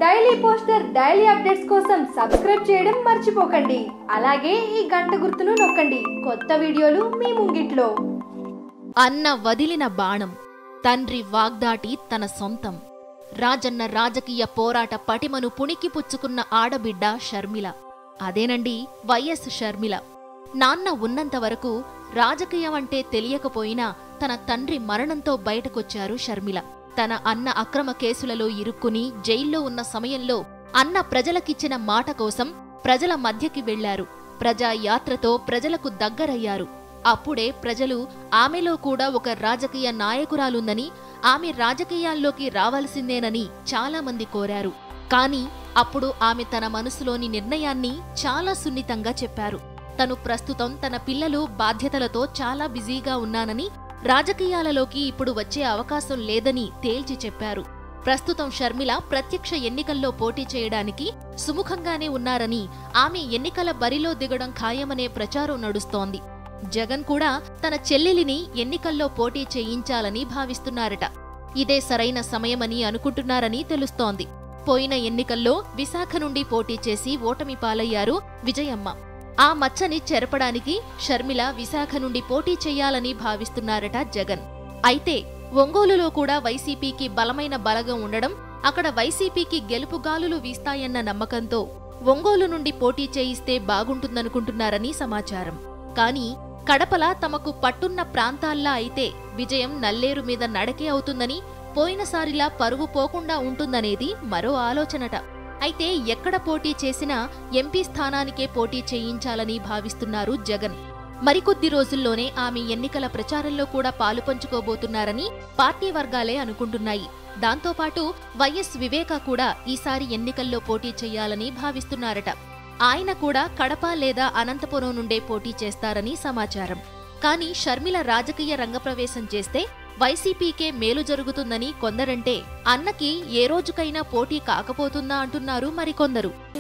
Daily poster daily updates కోసం subscribe చేయడం మర్చిపోకండి. అలాగే ఈ గంట గుర్తును నొక్కండి. కొత్త వీడియోలు మీ ముంగిట్లో. అన్న వదిలిన బాణం, తండ్రి వాగ్దాటి తన సొంతం. రాజన్న రాజకీయ పోరాట పటిమను పుణికిపుచ్చుకున్న ఆడబిడ్డ షర్మిల. అదేనండి వైఎస్ షర్మిల. నాన్న ఉన్నంతవరకు రాజకీయం అంటే తెలియకపోయినా తన తండ్రి మరణంతో బయటకొచ్చారు షర్మిల. తన అన్న అక్రమ కేసులలో ఇరుక్కుని జైల్లో ఉన్న సమయంలో అన్న ప్రజలకిచ్చిన మాట కోసం ప్రజల మధ్యకి వెళ్లారు. ప్రజాయాత్రతో ప్రజలకు దగ్గరయ్యారు. అప్పుడే ప్రజలు ఆమెలో కూడా ఒక రాజకీయ నాయకురాలుందని, ఆమె రాజకీయాల్లోకి రావాల్సిందేనని చాలామంది కోరారు. కాని అప్పుడు ఆమె తన మనసులోని నిర్ణయాన్ని చాలా సున్నితంగా చెప్పారు. తను ప్రస్తుతం తన పిల్లలు బాధ్యతలతో చాలా బిజీగా ఉన్నానని, రాజకీయాలలోకి ఇప్పుడు వచ్చే అవకాశం లేదని తేల్చి చెప్పారు. ప్రస్తుతం షర్మిల ప్రత్యక్ష ఎన్నికల్లో పోటీ చేయడానికి సుముఖంగానే ఉన్నారని, ఆమె ఎన్నికల బరిలో దిగడం ఖాయమనే ప్రచారం నడుస్తోంది. జగన్ కూడా తన చెల్లెలిని ఎన్నికల్లో పోటీ చేయించాలని భావిస్తున్నారట. ఇదే సరైన సమయమని అనుకుంటున్నారని తెలుస్తోంది. పోయిన ఎన్నికల్లో విశాఖ నుండి పోటీ చేసి ఓటమి పాలయ్యారు విజయమ్మ. ఆ మచ్చని చెరపడానికి షర్మిల విశాఖ నుండి పోటీ చేయాలని భావిస్తున్నారట జగన్. అయితే ఒంగోలులో కూడా వైసీపీకి బలమైన బలగం ఉండడం, అక్కడ వైసీపీకి గెలుపుగాలులు వీస్తాయన్న నమ్మకంతో ఒంగోలు నుండి పోటీ చేయిస్తే బాగుంటుందనుకుంటున్నారని సమాచారం. కానీ కడపల తమకు పట్టున్న ప్రాంతాల్లా అయితే విజయం నల్లేరు మీద నడకే అవుతుందని, పోయినసారిలా పరుగు పోకుండా ఉంటుందనేది మరో ఆలోచనట. అయితే ఎక్కడ పోటీ చేసినా ఎంపీ స్థానానికే పోటీ చేయించాలని భావిస్తున్నారు జగన్. మరికొద్ది రోజుల్లోనే ఆమె ఎన్నికల ప్రచారంలో కూడా పాలుపంచుకోబోతున్నారని పార్టీ వర్గాలే అనుకుంటున్నాయి. దాంతోపాటు వైఎస్ వివేక కూడా ఈసారి ఎన్నికల్లో పోటీ చేయాలని భావిస్తున్నారట. ఆయన కూడా కడప లేదా అనంతపురం నుండే పోటీ చేస్తారని సమాచారం. కానీ షర్మిల రాజకీయ రంగప్రవేశం చేస్తే వైసీపీకే మేలు జరుగుతుందని కొందరంటే, అన్నకి ఏ రోజుకైనా పోటీ కాకపోతుందా అంటున్నారు మరికొందరు.